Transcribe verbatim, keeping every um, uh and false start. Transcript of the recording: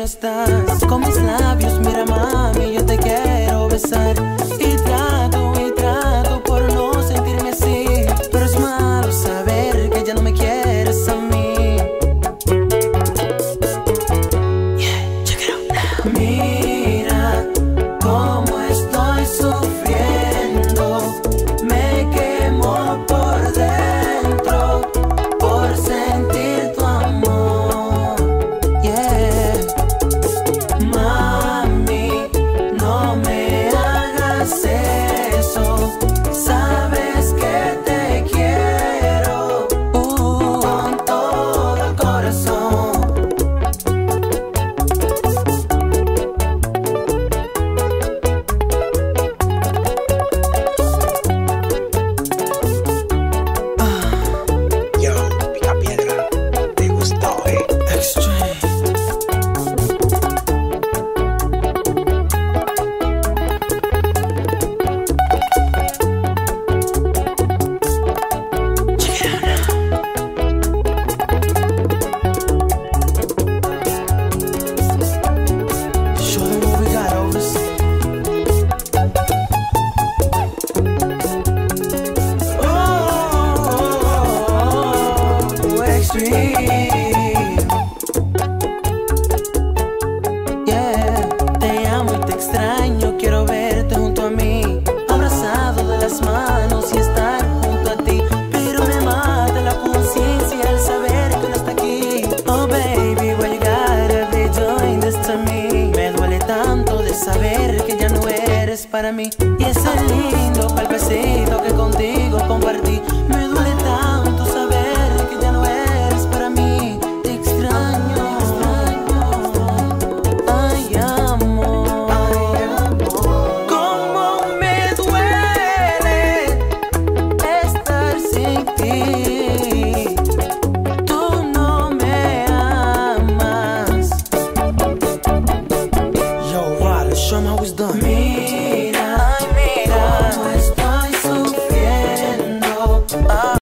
estás. Con mis labios, mira mami, yo te quiero besar. Y trato y trato por no sentirme así, pero es malo saber que ya no me quieres a mí. Yeah, check it out now. Mira cómo estoy sufriendo, me quemo por dentro por sentir tu amor. Yeah, mami, no me hagas eso, sabes que te quiero uh, con todo el corazón. Yo, pica piedra, te gustó, eh. Extreme. Check it out now. Show them what we got, Elvis. Oh, extreme. Yeah, te amo y te extraño, quiero verte junto a mí, abrazado de las manos y estar junto a ti. Pero me mata la conciencia al saber que no está aquí. Oh baby, why you gotta be doing this to me? Me duele tanto de saber que ya no eres para mí. Y ese lindo palpecito que contigo compartí, me duele tanto saber que ya no eres para mí. Te extraño, ay amor, cómo me duele estar sin ti. Tú no me amas. Yo, Walt, show 'em how it's done.